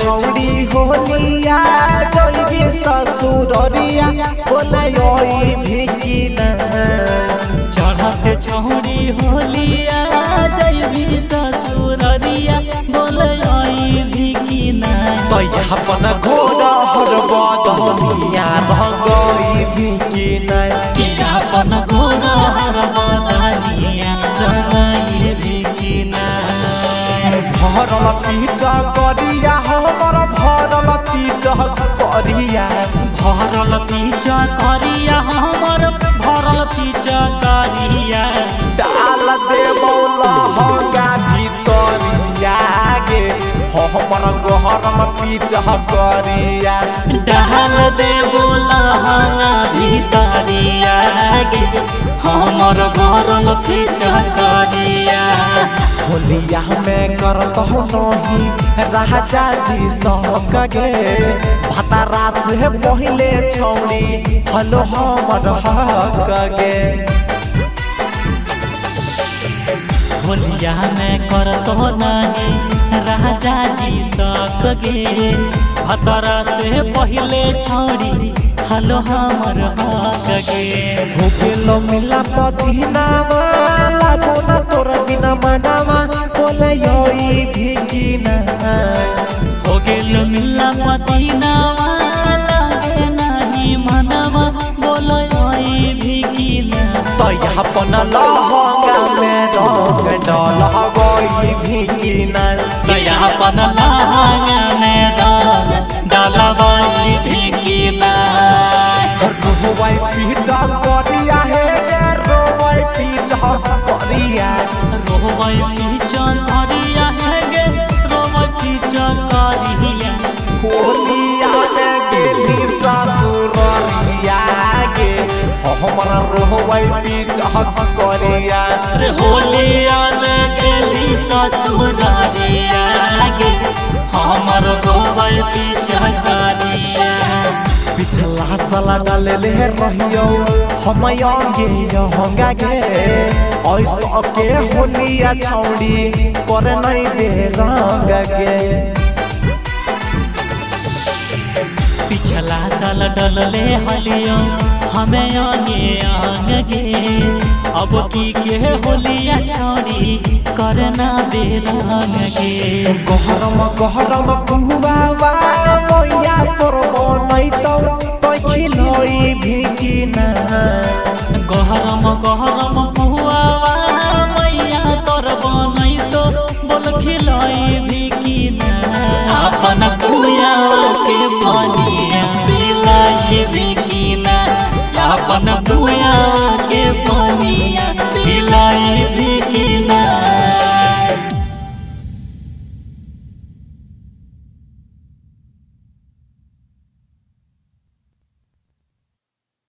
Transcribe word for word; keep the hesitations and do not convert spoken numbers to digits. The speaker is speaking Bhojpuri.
छौड़ी होलिया जइबी ससुररिया बोले ओई भिकी ना चढ़ते छौड़ी होलिया जइबी ससुररिया बोले ओई भिकी ना तैया अपन घोड़ा हर बदनिया रंगई भिकी ना कि अपन घोड़ा हर बदनिया रंगई भिकी ना भरल पीछा करिया हमर भरल पीछा करिया भरल पीछा करिया हमर भरल पीछा करिया डाल दे मौला हंगा भीतरिया गे हमर गहरम पीछा करिया डाल दे बोला हंगा भीतरिया गे हमर गहरम पीछा करिया होलिया में करत नहीं राजा जी सहक गे भतारा से पहले छौड़ी हलो हमर हक गे होलिया में करत नहीं राजा जी सहक गे भतारा से पहले छौड़ी हलो हमर हक गे हो गेलो मिला पदीनावा लागो ना तोर बिना मनावा बोले योई भिकी ना हो गेलो मिला पदीनावा लागे नाही मनवा बोले योई भिकी ना तैया अपन लहंगा में रंग डलवई भिकी ना तैया अपन लहंगा में रंग डलवई भिकी ना रोवई पीछा करिया हे गे रोवई पीछा करिया रोवई पीछा करिया हे गे रोवई पीछा करिया होलिया में गेली ससुररिया गे हमरा रोवई पीछा करिया रे होलिया में गेली ससुररिया गे हमर रोवई पीछा करिया पिछला साल डाले ले रहियो हम अंगे हंगा गे ऐसा के होलिया छौड़ी कर नहीं दे रंग गे पिछला साल डलले हलियो हमें आगे आगे गे अब की के होलिया छौड़ी करना दे रंग गे गहरम गहरम बुआवा मैया तोर बनई तो तो खिलई भिकी ना